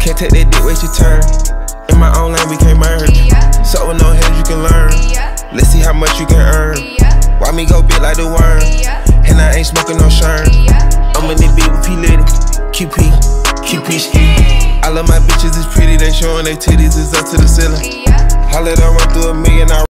Can't take that dick, wait your turn. In my own lane, we can't merge. So with no hands, you can learn. Let's see how much you can earn. Why me go big like the worm? And I ain't smoking no shirt. I'm in the beat with P-Litty, QP ski. I love my bitches, it's pretty, they showing their titties, it's up to the ceiling. I let her run through $1 million.